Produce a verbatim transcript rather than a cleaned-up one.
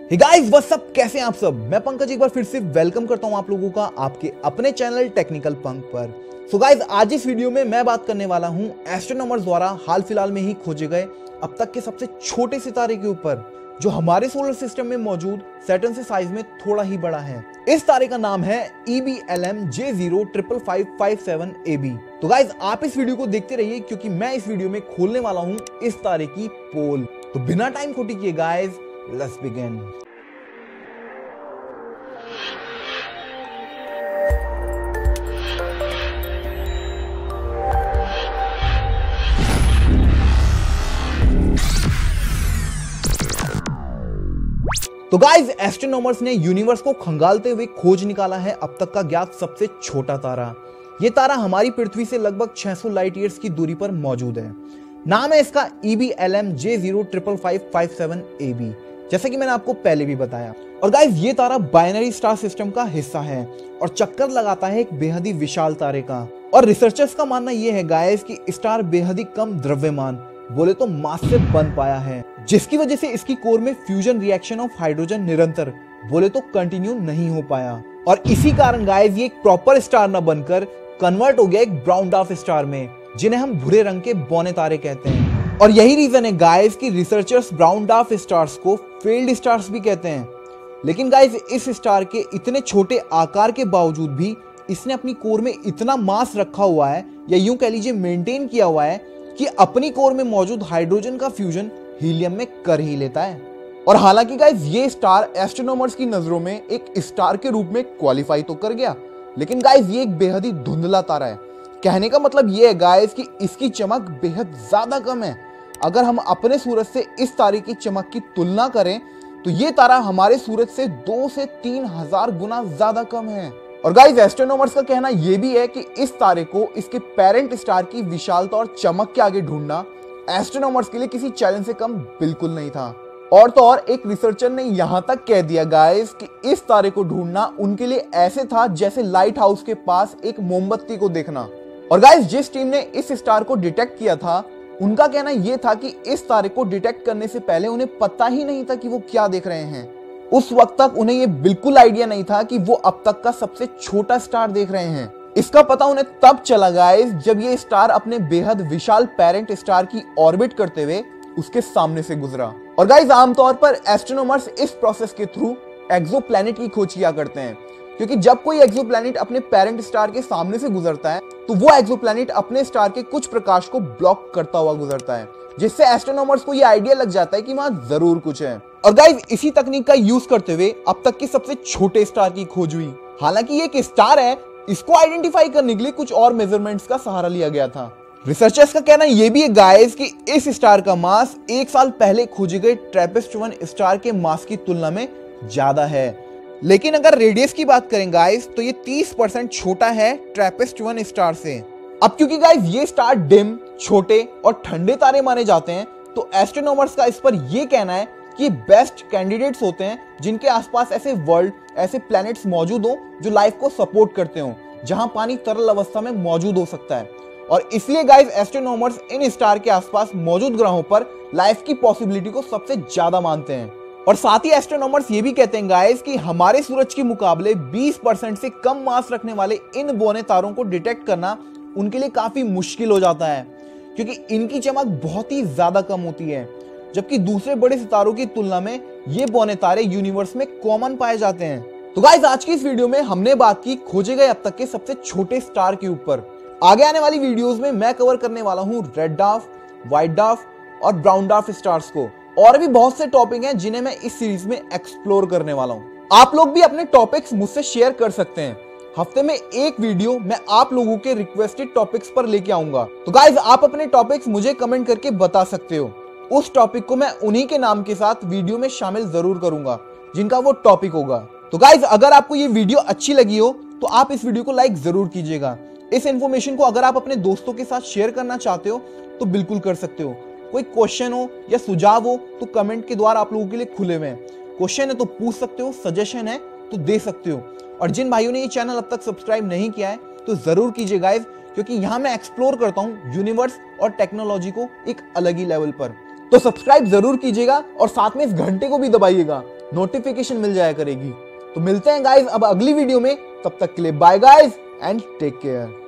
Hey guys what's up, कैसे हैं आप सब। मैं पंकज एक बार फिर से वेलकम करता हूं आप लोगों का आपके अपने चैनल टेक्निकल पंक पर। सो गाइस आज इस वीडियो में मैं बात करने वाला हूं एस्ट्रोनॉमर्स द्वारा हाल फिलहाल में ही खोजे गए अब तक के सबसे छोटे सितारे के ऊपर, जो हमारे सोलर सिस्टम में मौजूद सैटर्न से साइज में थोड़ा ही बड़ा है। इस तारे का नाम है E B L M J zero five five five seven A B. तो गाइस आप इस वीडियो को देखते रहिए क्योंकि मैं इस वीडियो में खोलने वाला हूं इस तारे की पोल। तो बिना टाइम खोटी किए गाइस लेट्स बिगिन। तो गाइस एस्ट्रोनॉमर्स ने यूनिवर्स को खंगालते हुए खोज निकाला है अब तक का ज्ञात सबसे छोटा तारा। यह तारा हमारी पृथ्वी से लगभग छह सौ लाइट ईयर्स की दूरी पर मौजूद है। नाम है इसका E B L M J zero five five five seven A B, जैसा कि मैंने आपको पहले भी बताया। और गाइस ये तारा बाइनरी स्टार सिस्टम का हिस्सा है और चक्कर लगाता है एक बेहद ही विशाल तारे का। और रिसर्चर्स का मानना यह है गाइस कि स्टार बेहद ही कम द्रव्यमान, बोले तो मास से बन पाया है, जिसकी वजह से इसकी कोर में फ्यूजन रिएक्शन ऑफ हाइड्रोजन निरंतर, बोले तो कंटिन्यू नहीं हो पाया। और इसी कारण गाइस ये एक प्रॉपर स्टार न बनकर कन्वर्ट हो गया एक ब्राउन डॉर्फ स्टार में, जिन्हें हम भूरे रंग के बौने तारे कहते हैं। और यही रीजन है गाइस कि रिसर्चर्स ब्राउन डॉर्फ स्टार्स को फेल्ड स्टार्स भी कहते हैं। लेकिन गाइस इस स्टार के इतने छोटे आकार के बावजूद भी इसने अपनी कोर में इतना मास रखा हुआ है, या यूं कह लीजिए मेंटेन किया हुआ है, कि अपनी कोर में मौजूद हाइड्रोजन का फ्यूजन हीलियम में कर ही लेता है। और हालांकि गाइस ये स्टार एस्ट्रोनॉमर्स की नजरों में एक स्टार के रूप में क्वालिफाई तो कर गया, लेकिन गाइस ये एक बेहद ही धुंधला तारा है। कहने का मतलब ये है गाइस कि इसकी चमक बेहद ज्यादा कम है। अगर हम अपने सूरज से इस तारे की चमक की तुलना करें तो ये तारा हमारे सूरज से दो से तीन हजार गुना ज्यादा कम है। और गाइस एस्ट्रोनॉमर्स का कहना यह भी है कि इस तारे को इसके पेरेंट स्टार की विशालता और चमक के आगे ढूंढना एस्ट्रोनॉमर्स के लिए किसी चैलेंज से कम बिल्कुल नहीं था। और तो और एक रिसर्चर ने यहां तक कह दिया गाइस कि इस तारे को ढूंढना उनके लिए ऐसे था जैसे लाइट हाउस के पास एक मोमबत्ती को देखना। और गाइस जिस टीम ने इस स्टार को डिटेक्ट किया था, उनका कहना यह था कि इस तारे को डिटेक्ट करने से पहले उन्हें पता ही नहीं था कि वो क्या देख रहे हैं। उस वक्त तक उन्हें यह बिल्कुल आइडिया नहीं था कि वो अब तक का सबसे छोटा स्टार देख रहे हैं। इसका पता उन्हें तब चला गाइस जब ये स्टार अपने बेहद विशाल पेरेंट स्टार की ऑर्बिट करते हुए उसके सामने से गुजरा। और गाइस आमतौर पर एस्ट्रोनॉमर्स इस प्रोसेस के थ्रू एक्सोप्लैनेट की खोज किया करते हैं, क्योंकि जब कोई एक्सोप्लैनेट अपने पेरेंट स्टार के सामने से गुजरता है तो वो एक्सोप्लैनेट अपने स्टार के कुछ प्रकाश को ब्लॉक करता हुआ गुजरता है, जिससे एस्ट्रोनॉमर्स को ये आइडिया लग जाता है कि वहां जरूर कुछ है। और गाइस इसी तकनीक का यूज करते हुए अब तक के सबसे छोटे स्टार की खोज हुई। हालांकि ये एक स्टार है, इसको आइडेंटिफाई करने के लिए कुछ और मेजरमेंट्स का सहारा लिया गया था। रिसर्चर्स का कहना यह भी है गाइस कि इस स्टार का मास एक साल पहले खोजे गए ट्रैपिस्ट वन स्टार के मास की तुलना में ज्यादा है। लेकिन अगर रेडियस की बात करें गाइस तो ये तीस परसेंट छोटा है ट्रैपिस्ट वन स्टार से। अब क्योंकि गाइस ये स्टार डिम, छोटे और ठंडे तारे माने जाते हैं, तो एस्ट्रोनॉमर्स का इस पर यह कहना है कि बेस्ट कैंडिडेट्स होते हैं जिनके आसपास ऐसे वर्ल्ड, ऐसे प्लैनेट्स मौजूद हो जो लाइफ को सपोर्ट करते हो, जहां पानी तरल अवस्था में मौजूद हो सकता है। और इसलिए गाइस एस्ट्रोनॉमर्स इन स्टार के आसपास मौजूद ग्रहों पर लाइफ की पॉसिबिलिटी को सबसे ज्यादा मानते हैं। और साथ ही एस्ट्रोनॉमर्स ये भी कहते हैं गाइस कि हमारे सूरज के मुकाबले बीस परसेंट से कम मास रखने वाले इन बौने तारों को डिटेक्ट करना उनके लिए काफी मुश्किल हो जाता है, क्योंकि इनकी चमक बहुत ही ज्यादा कम होती है, जबकि दूसरे बड़े सितारों की तुलना में ये बौने तारे यूनिवर्स में कॉमन पाए जाते हैं। तो गाइस आज की इस वीडियो में हमने बात की खोजे गए अब तक के सबसे छोटे स्टार के ऊपर। आगे आने वाली वीडियोस में मैं कवर करने वाला हूं रेड डॉर्फ, व्हाइट डॉर्फ और ब्राउन डॉर्फ स्टार्स को। और भी बहुत से टॉपिक हैं जिन्हें मैं इस सीरीज में एक्सप्लोर करने वाला हूं। आप लोग भी अपने टॉपिक्स मुझसे शेयर कर सकते हैं। हफ्ते में एक वीडियो मैं आप लोगों के रिक्वेस्टेड टॉपिक्स पर लेके आऊंगा। तो गाइस आप अपने टॉपिक्स मुझे कमेंट करके बता सकते हो। उस टॉपिक को मैं उन्हीं के नाम के साथ वीडियो में शामिल जरूर करूंगा जिनका वो टॉपिक होगा। तो गाइस अगर आपको ये वीडियो अच्छी लगी हो तो आप इस वीडियो को लाइक जरूर कीजिएगा। इस इन्फॉर्मेशन को अगर आप अपने दोस्तों के साथ शेयर करना चाहते हो तो बिल्कुल कर सकते हो। कोई क्वेश्चन हो या सुझाव हो तो कमेंट के द्वारा आप लोगों के लिए खुले हुए हैं। क्वेश्चन है तो पूछ सकते हो, सजेशन है तो दे सकते हो। और जिन भाइयों ने ये चैनल अब तक सब्सक्राइब नहीं किया है तो जरूर कीजिए गाइस, क्योंकि यहाँ मैं एक्सप्लोर करता हूँ यूनिवर्स और टेक्नोलॉजी को एक अलग ही लेवल पर। तो सब्सक्राइब जरूर कीजिएगा और साथ में इस घंटे को भी दबाइएगा नोटिफिकेशन मिल जाया करेगी। तो मिलते हैं गाइज अब अगली वीडियो में, तब तक के लिए bye guys and take care.